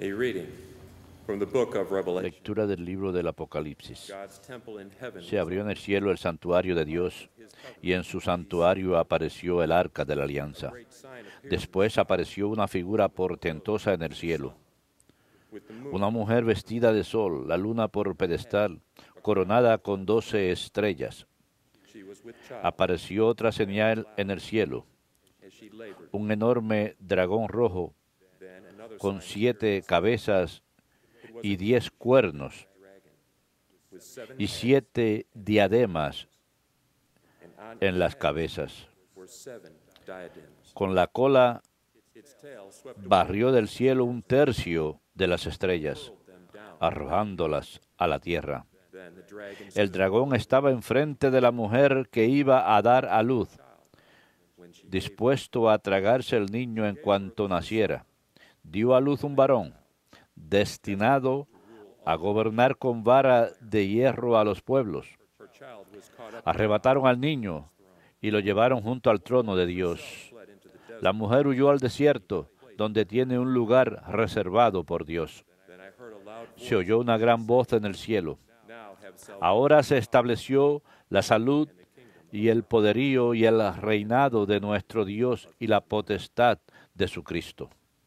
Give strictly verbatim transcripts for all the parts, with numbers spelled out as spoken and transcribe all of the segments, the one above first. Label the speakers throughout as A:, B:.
A: A reading from the book of Revelation.
B: Lectura del libro del Apocalipsis.
A: God's temple in heaven
B: Se abrió en el cielo el santuario de Dios, y en su santuario apareció el arca de la alianza. Después apareció una figura portentosa en el cielo. Una mujer vestida de sol, la luna por pedestal, coronada con doce estrellas. Apareció otra señal en el cielo, un enorme dragón rojo con siete cabezas y diez cuernos y siete diademas en las cabezas. Con la cola barrió del cielo un tercio de las estrellas, arrojándolas a la tierra. El dragón estaba enfrente de la mujer que iba a dar a luz, dispuesto a tragarse el niño en cuanto naciera. Dio a luz un varón, destinado a gobernar con vara de hierro a los pueblos. Arrebataron al niño y lo llevaron junto al trono de Dios. La mujer huyó al desierto, donde tiene un lugar reservado por Dios. Se oyó una gran voz en el cielo. Ahora se estableció la salud y el poderío y el reinado de nuestro Dios y la potestad de su Cristo.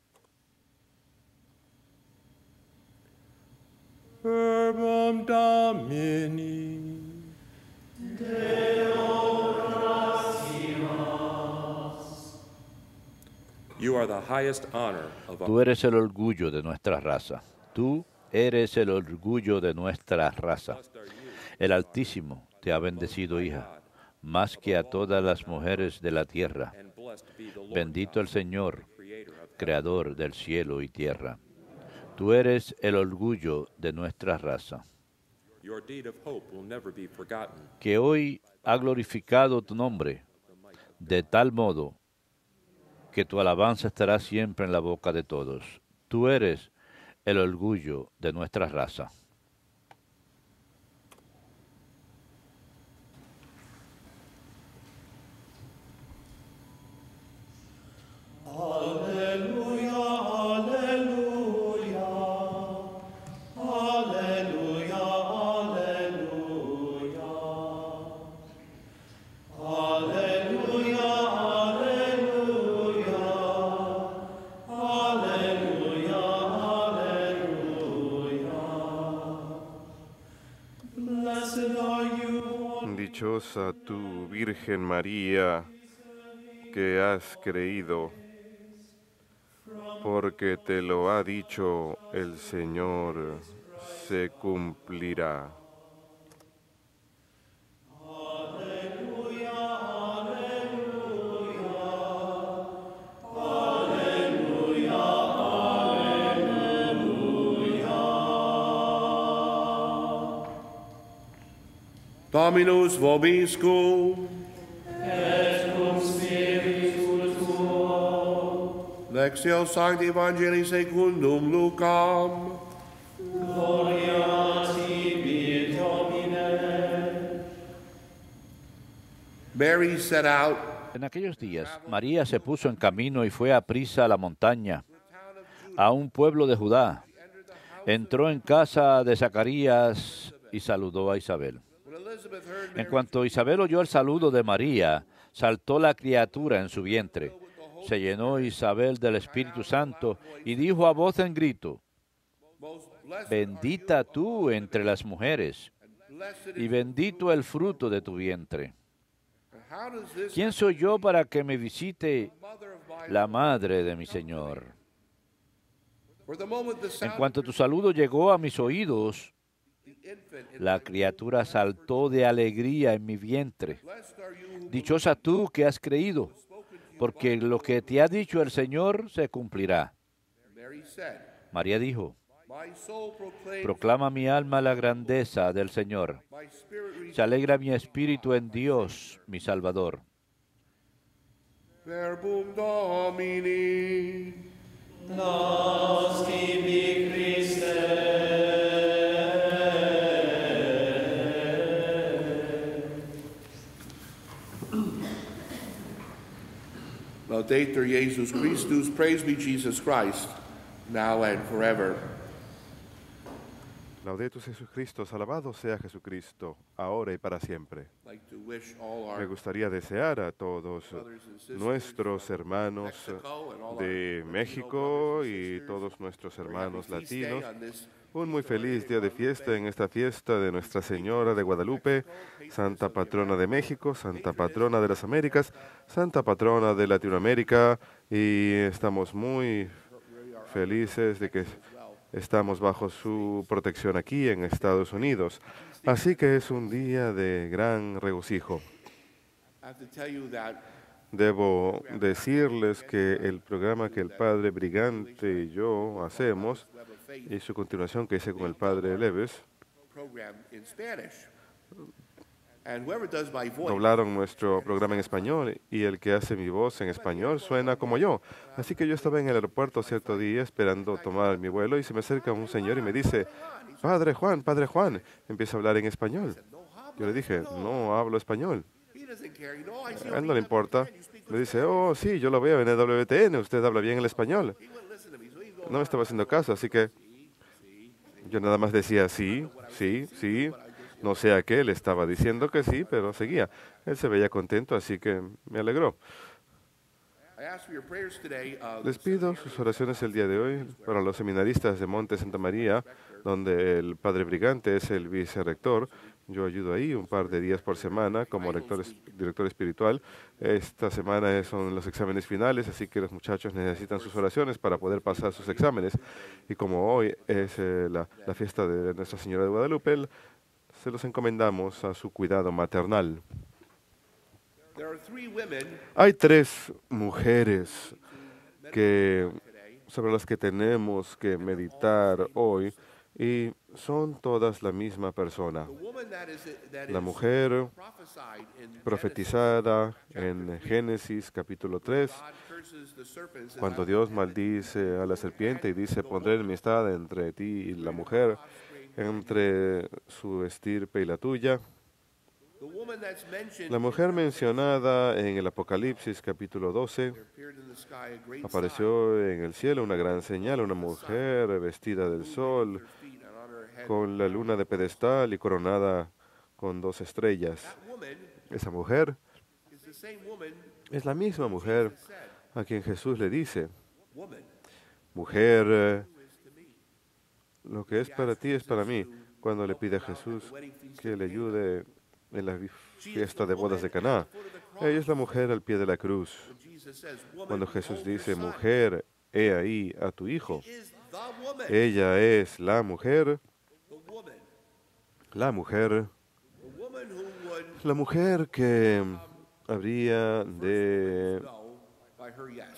A: Verbum Domini. Deo gratias. You are the highest honor of
B: Tú eres el orgullo de nuestra raza. Tú eres el orgullo de nuestra raza. El Altísimo te ha bendecido, hija, más que a todas las mujeres de la tierra. Bendito el Señor, Creador del cielo y tierra. Tú eres el orgullo de nuestra raza, que hoy ha glorificado tu nombre, de tal modo que tu alabanza estará siempre en la boca de todos. Tú eres el orgullo de nuestra raza.
C: Dichosa tú, Virgen María, que has creído, porque te lo ha dicho el Señor, se cumplirá.
D: Dominus vobiscum.
E: Et cum spiritu tuo.
D: Lectio Sancti Evangelii secundum Lucam.
E: Gloria tibi, Domine.
D: Mary set out.
B: En aquellos días, María se puso en camino y fue a prisa a la montaña, a un pueblo de Judá. Entró en casa de Zacarías y saludó a Isabel. En cuanto Isabel oyó el saludo de María, saltó la criatura en su vientre. Se llenó Isabel del Espíritu Santo y dijo a voz en grito: Bendita tú entre las mujeres, y bendito el fruto de tu vientre. ¿Quién soy yo para que me visite la madre de mi Señor? En cuanto tu saludo llegó a mis oídos, la criatura saltó de alegría en mi vientre. Dichosa tú que has creído, porque lo que te ha dicho el Señor se cumplirá. María dijo: Proclama mi alma la grandeza del Señor. Se alegra mi espíritu en Dios, mi Salvador.
D: Verbum Domini.
E: Nos tibi Christe.
D: Laudetur Jesus Christus, praise be Jesus Christ. now and forever.
C: Laudetur Jesus Christus, alabado sea Jesucristo, ahora y para siempre.
D: I'd like to wish all
C: Me
D: our
C: gustaría desear a todos nuestros hermanos
D: Mexico and all
C: de
D: our
C: México
D: Latino
C: y
D: brothers and
C: todos nuestros
D: sisters a very
C: hermanos
D: happy feast day
C: latinos
D: on this
C: un muy feliz día de fiesta en esta fiesta de Nuestra Señora de Guadalupe, Santa Patrona de México, Santa Patrona de las Américas, Santa Patrona de Latinoamérica, y estamos muy felices de que estamos bajo su protección aquí en Estados Unidos. Así que es un día de gran regocijo.
D: I have to tell you that
C: Debo decirles que el programa que el Padre Brigante y yo hacemos, y su continuación que hice con el Padre Leves,
D: program in Spanish. And whoever does my voice,
C: doblaron nuestro programa en español, y el que hace mi voz en español suena como yo. Así que yo estaba en el aeropuerto cierto día esperando tomar mi vuelo y se me acerca un señor y me dice, Padre Juan, Padre Juan, empieza a hablar en español. Yo le dije, no hablo español.
D: he doesn't care. You know, I see
C: A él no le importa. Me dice, oh, sí, yo lo veo en el W T N, usted habla bien el español.
D: he wouldn't listen to me, so he'd go,
C: No me estaba haciendo caso, así que yo nada más decía sí, sí, sí. No sé a qué, le estaba diciendo que sí, pero seguía. Él se veía contento, así que me alegró.
D: I ask for your prayers today. Uh,
C: Les pido sus oraciones el día de hoy para los seminaristas de Monte Santa María, donde el Padre Brigante es el vicerrector. Yo ayudo ahí un par de días por semana como rector, es- director espiritual. Esta semana son los exámenes finales, así que los muchachos necesitan sus oraciones para poder pasar sus exámenes. Y como hoy es eh, la, la fiesta de Nuestra Señora de Guadalupe, el- se los encomendamos a su cuidado maternal.
D: there are three women
C: Hay tres mujeres que, sobre las que tenemos que meditar hoy, y son todas la misma persona.
D: the woman that is that
C: La
D: is
C: mujer
D: prophesied in Genesis,
C: profetizada en Génesis capítulo tres,
D: God curses the serpent, says,
C: cuando
D: "I will
C: Dios
D: have
C: maldice a la serpiente y dice, pondré enemistad entre ti y la mujer, entre su estirpe y la tuya.
D: the woman that's mentioned
C: La mujer mencionada en el Apocalipsis capítulo doce,
D: appeared in the sky a great sign,
C: apareció en el cielo una gran señal, una mujer vestida del sol,
D: her feet and on her head.
C: con la luna de pedestal y coronada con dos estrellas.
D: That woman
C: Esa mujer
D: is the same woman
C: es la misma mujer
D: said,
C: a quien Jesús le dice,
D: woman,
C: mujer, eh,
D: who is to me?
C: lo que es para ti es para mí, cuando le pide a Jesús que le ayude en la vi- fiesta de bodas de Caná. Ella es la mujer al pie de la cruz.
D: When Jesus says, woman,
C: Cuando Jesús
D: behold your
C: dice,
D: son,
C: mujer, he ahí a tu hijo.
D: is the woman,
C: Ella es la mujer,
D: the woman,
C: la mujer,
D: the woman who would
C: la mujer que habría de
D: know by her yes.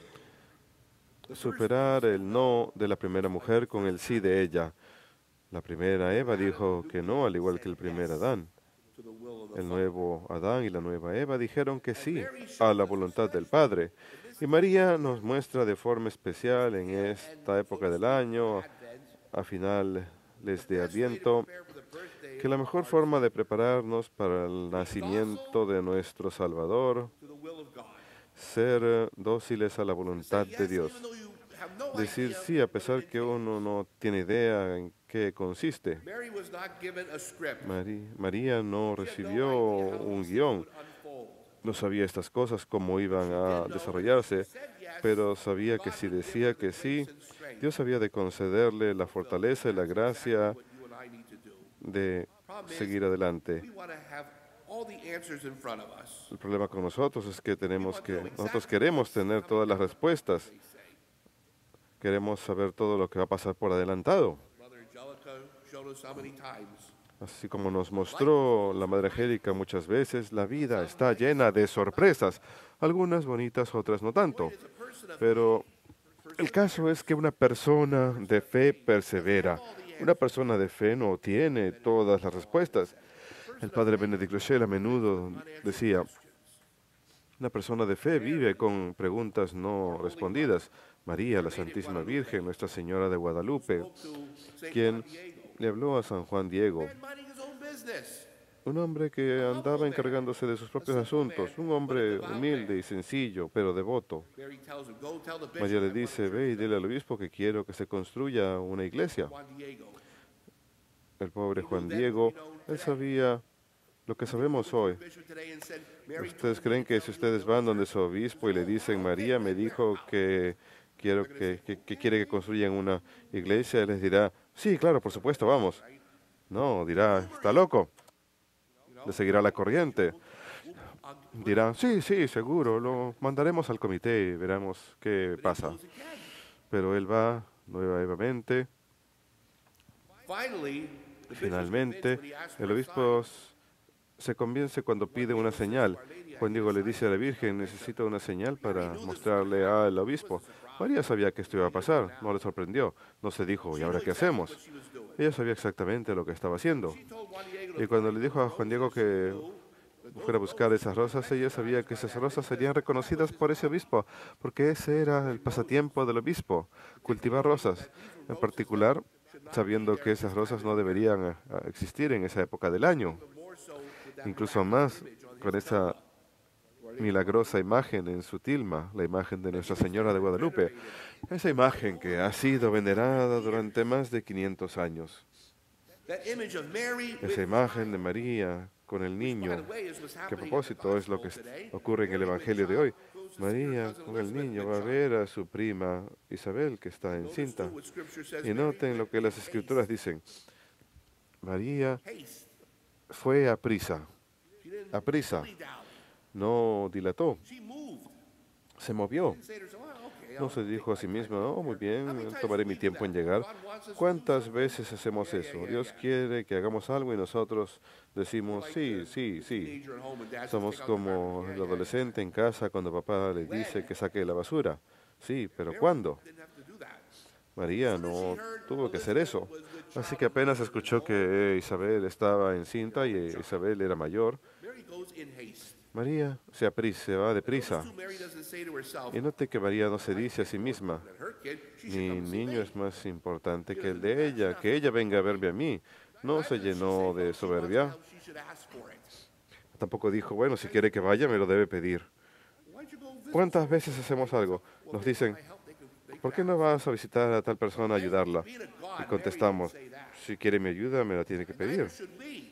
C: superar el no de la primera mujer con el sí de ella. La primera Eva dijo que no, al igual que el primer Adán.
D: To the will of the
C: El nuevo Adán y la nueva Eva dijeron que sí a la voluntad del Padre. Y María nos muestra de forma especial en esta época del año, a finales de Adviento,
D: prayer for the birthday
C: que la mejor forma de prepararnos para el nacimiento de nuestro Salvador,
D: to the will of God.
C: ser eh, dóciles a la voluntad
D: Yes,
C: de Dios.
D: even though you have no
C: Decir
D: idea
C: sí a
D: what it
C: pesar que
D: entails.
C: uno no tiene idea en qué consiste.
D: Mary was not given a script.
C: Mari- María no
D: She had no
C: recibió
D: idea how
C: un
D: this
C: guión,
D: would unfold.
C: no sabía estas cosas, cómo iban a desarrollarse, pero sabía que si decía que sí, Dios había de concederle la fortaleza y la gracia
D: What you and I need to do.
C: de seguir adelante.
D: We want to have all the answers in front of us.
C: El problema con nosotros es que tenemos que, nosotros queremos tener todas las respuestas, queremos saber todo lo que va a pasar por adelantado.
D: Mother Angelica showed us how many times
C: Así como nos mostró la Madre Angélica muchas veces, la vida está llena de sorpresas, algunas bonitas, otras no tanto. Pero el caso es que una persona de fe persevera. Una persona de fe no tiene todas las respuestas. El padre Benedict Rochelle a menudo decía, una persona de fe vive con preguntas no respondidas. María, la Santísima Virgen, Nuestra Señora de Guadalupe,
D: to Saint
C: quien
D: Juan Diego.
C: le habló a San Juan Diego,
D: Man minding his own business.
C: Un hombre que andaba encargándose de sus propios asuntos, un hombre humilde y sencillo, pero devoto.
D: Mary tells him, go tell the bishop
C: María le
D: my
C: dice,
D: brother
C: ve y dile al obispo que quiero que se construya una iglesia.
D: Juan Diego.
C: El pobre Juan Diego, él sabía lo que sabemos hoy.
D: Bishop today and said, Mary
C: ¿Ustedes
D: told me
C: creen
D: to
C: que
D: tell
C: si
D: you
C: ustedes van donde su obispo y le dicen, María me dijo que, quiero que, que- que quiere que construyan una iglesia, él les dirá, sí, claro, por supuesto, vamos. No, dirá, está loco. Le seguirá la corriente. Dirá, sí, sí, seguro, lo mandaremos al comité y veremos qué pasa. Pero él va nuevamente.
D: Finally, the bishop's
C: Finalmente,
D: convinced when he asks for
C: el
D: a
C: obispo
D: sign.
C: se convence cuando pide una señal. Juan Diego le dice a la Virgen, necesito una señal para mostrarle al obispo. María sabía que esto iba a pasar, no le sorprendió. No se dijo, ¿y ahora qué hacemos? Ella sabía exactamente lo que estaba haciendo.
D: She told Juan Diego to
C: Y cuando le dijo a Juan Diego que fuera a buscar esas rosas, ella sabía que esas rosas serían reconocidas por ese obispo, porque ese era el pasatiempo del obispo, cultivar rosas. En particular, sabiendo que esas rosas no deberían eh, existir en esa época del año.
D: more so with that
C: Incluso más con esa milagrosa imagen en su tilma, la imagen de Nuestra Señora de Guadalupe. Esa imagen que ha sido venerada durante más de quinientos años.
D: that image of Mary with
C: Esa imagen de María con el
D: by
C: niño,
D: the way, is what's
C: que a
D: happening in the
C: propósito es lo que
D: gospel today.
C: ocurre en el Evangelio de hoy. María con el niño va a ver a su prima Isabel que está encinta.
D: What scripture says,
C: Y noten lo que las escrituras dicen. María
D: haste.
C: fue a prisa,
D: She didn't
C: a prisa,
D: dilly dally.
C: no dilató,
D: She moved.
C: se movió.
D: Didn't say to herself, "Oh, okay,
C: No
D: I'll
C: se dijo a sí misma, oh, muy bien,
D: How many times
C: tomaré
D: do
C: mi
D: we do
C: tiempo en
D: that?
C: llegar.
D: God wants us to do
C: ¿Cuántas
D: something.
C: veces hacemos
D: Yeah, yeah,
C: eso?
D: yeah,
C: Dios
D: yeah.
C: quiere que hagamos algo y nosotros decimos, sí, sí, sí.
D: Teenager at home and dad says,
C: Somos
D: "Take out the
C: como
D: garbage."
C: el
D: Yeah, yeah,
C: adolescente en casa cuando papá le dice que saque la basura. Sí, pero
D: yeah.
C: ¿cuándo?
D: Didn't have to do that.
C: María no tuvo que hacer eso. Así que apenas escuchó que Isabel estaba encinta y Isabel era mayor,
D: Mary goes in haste.
C: María se aprisa, se va deprisa.
D: Too, Mary doesn't say to herself,
C: Y note que María no se dice a sí misma,
D: that her kid, she should
C: mi
D: come and see
C: niño
D: me.
C: es más importante que el de ella, que ella venga a verme a mí. No se llenó de soberbia.
D: She should ask for it.
C: Tampoco dijo, bueno, si quiere que vaya, me lo debe pedir.
D: Why'd you go visit?
C: ¿Cuántas veces hacemos algo? Nos dicen, ¿por qué no vas a visitar a tal persona a ayudarla?
D: Being a God,
C: Y contestamos,
D: Mary didn't say that.
C: si quiere mi ayuda, me la tiene que
D: Neither
C: pedir.
D: should we.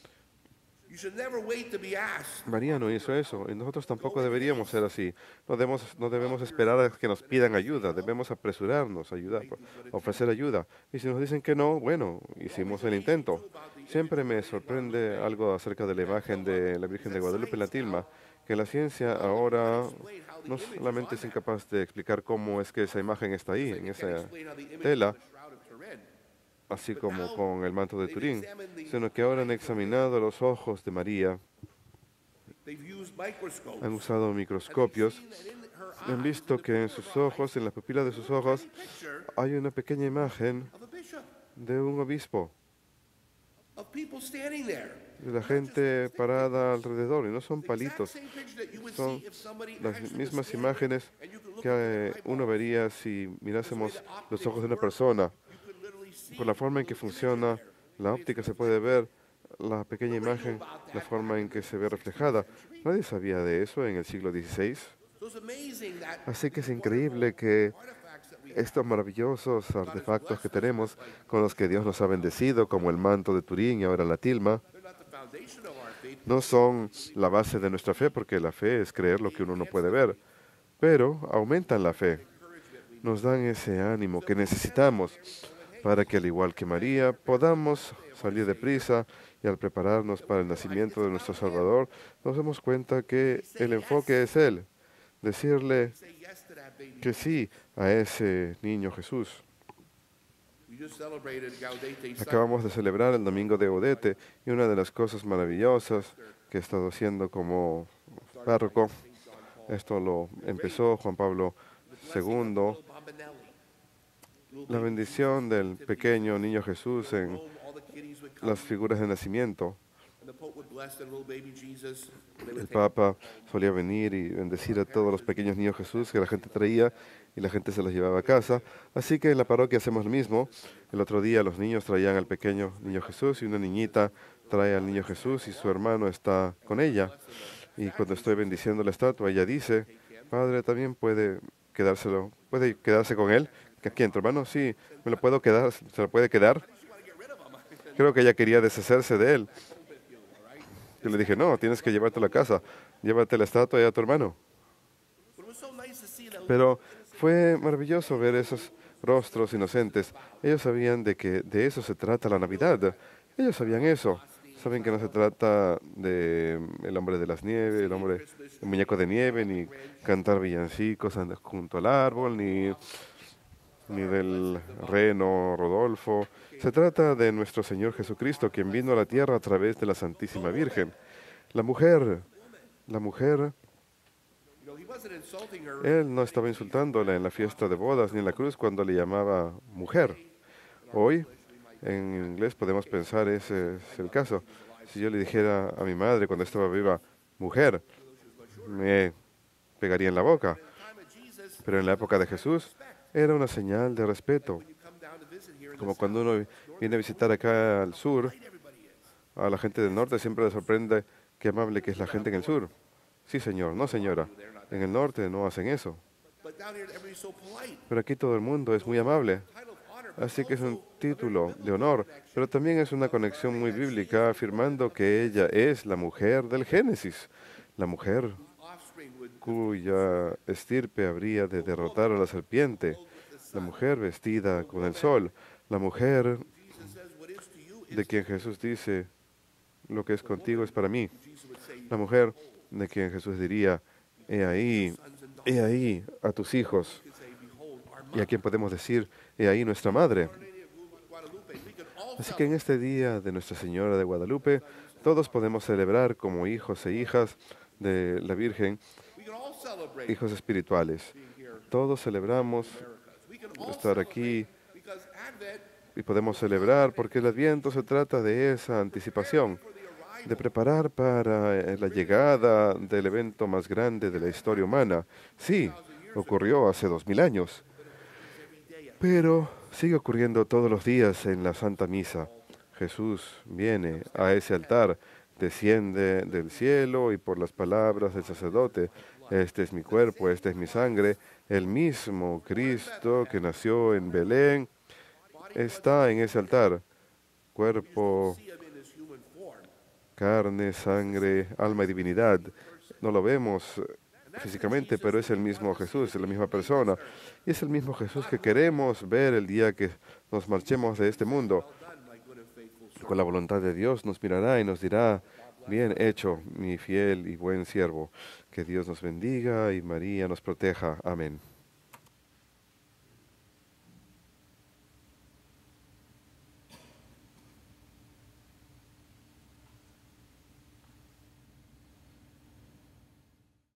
D: You should never wait to be asked.
C: María no hizo eso, y nosotros tampoco deberíamos ser así. No debemos, no debemos esperar a que nos pidan ayuda, debemos apresurarnos a ayudar, a ofrecer ayuda. Y si nos dicen que no, bueno, hicimos el intento. Siempre me sorprende algo acerca de la imagen de la Virgen de Guadalupe en la tilma, que la ciencia ahora no solamente es incapaz de explicar cómo es que esa imagen está ahí, en esa
D: Explain how the image
C: tela,
D: of the shroud of Turin.
C: así como con el manto de Turín, sino que ahora han examinado los ojos de María,
D: They've used microscopes.
C: han usado microscopios,
D: Seen that in her
C: han
D: eyes,
C: visto
D: in the
C: que en
D: corner
C: sus
D: of her
C: ojos, en las pupilas de sus ojos,
D: picture
C: hay una pequeña imagen
D: of a bishop,
C: de un obispo,
D: of people standing there.
C: de la gente parada alrededor, y no son
D: The exact
C: palitos,
D: same picture that you would
C: son
D: see if somebody
C: las
D: actually was
C: mismas
D: standing
C: imágenes
D: and you could look
C: que
D: into
C: eh,
D: their
C: uno
D: eyeball.
C: vería si mirásemos
D: The way the
C: los
D: optics
C: ojos de una
D: work,
C: persona.
D: you could literally see
C: Por la forma en que
D: the image
C: funciona
D: there.
C: la óptica se puede ver la pequeña imagen, la forma en que se ve reflejada. Nadie sabía de eso en el siglo dieciséis.
D: So it's amazing that
C: Así que es increíble que
D: artifacts that we
C: estos maravillosos artefactos que tenemos, con los que Dios nos ha bendecido, como el manto de Turín y ahora la tilma,
D: they're not the foundation of our faith.
C: no son la base de nuestra fe, porque la fe es creer lo que uno no puede ver, pero aumentan la fe, nos dan ese ánimo que necesitamos para que, al igual que María, podamos salir deprisa y al prepararnos para el nacimiento de nuestro Salvador, nos damos cuenta que el enfoque es Él, decirle
D: Say yes to that baby.
C: que sí a ese niño Jesús.
D: We just celebrated Gaudete Sunday.
C: Acabamos de celebrar el Domingo de Gaudete y una de las cosas maravillosas que he estado haciendo como párroco, esto lo empezó Juan Pablo segundo,
D: Little Bombinelli. Little
C: la
D: baby
C: bendición del pequeño niño Jesús en
D: home, all the kiddies would come,
C: las figuras de nacimiento.
D: and the Pope would bless the little baby Jesus. They would
C: El
D: take
C: Papa solía venir y bendecir a todos los pequeños niños Jesús que la gente traía y la gente se los llevaba a casa. Así que en la parroquia hacemos lo mismo. El otro día los niños traían al pequeño niño Jesús y una niñita trae al niño Jesús y su hermano está con ella. Y cuando estoy bendiciendo la estatua, ella dice, Padre, también puede quedárselo, puede quedarse con él. ¿A quién, tu hermano? Sí, me lo puedo quedar, se lo puede quedar. Creo que ella quería deshacerse de él. Yo le dije, no, tienes que llevarte a la casa, llévate la estatua y a tu hermano. Pero fue maravilloso ver esos rostros inocentes. Ellos sabían de que de eso se trata la Navidad. Ellos sabían eso. Saben que no se trata de el hombre de las nieves, el hombre, el muñeco de nieve, ni cantar villancicos junto al árbol, ni, ni del reno Rodolfo. Se trata de nuestro Señor Jesucristo, quien vino a la tierra a través de la Santísima Virgen. La mujer, la mujer, él no estaba insultándola en la fiesta de bodas ni en la cruz cuando le llamaba mujer. Hoy, en inglés podemos pensar, ese es el caso. Si yo le dijera a mi madre cuando estaba viva, mujer, me pegaría en la boca. Pero en la época de Jesús era una señal de respeto. Como cuando uno viene a visitar acá al sur, a la gente del norte siempre le sorprende qué amable que es la gente en el sur. Sí, señor, no, señora. En el norte no hacen eso. Pero aquí todo el mundo es muy amable. Así que es un título de honor, pero también es una conexión muy bíblica afirmando que ella es la mujer del Génesis, la mujer cuya estirpe habría de derrotar a la serpiente, la mujer vestida con el sol, la mujer de quien Jesús dice, lo que es contigo es para mí, la mujer de quien Jesús diría, he ahí, he ahí a tus hijos, y a quien podemos decir, he ahí nuestra madre. Así que en este día de Nuestra Señora de Guadalupe, todos podemos celebrar como hijos e hijas de la Virgen, hijos espirituales. Todos celebramos estar aquí y podemos celebrar porque el Adviento se trata de esa anticipación, de preparar para la llegada del evento más grande de la historia humana. Sí, ocurrió hace dos mil años. Pero sigue ocurriendo todos los días en la Santa Misa. Jesús viene a ese altar, desciende del cielo y por las palabras del sacerdote, este es mi cuerpo, esta es mi sangre, el mismo Cristo que nació en Belén está en ese altar. Cuerpo, carne, sangre, alma y divinidad. No lo vemos físicamente, pero es el mismo Jesús, es la misma persona. Y es el mismo Jesús que queremos ver el día que nos marchemos de este mundo. Con la voluntad de Dios nos mirará y nos dirá, bien hecho, mi fiel y buen siervo. Que Dios nos bendiga y María nos proteja. Amén.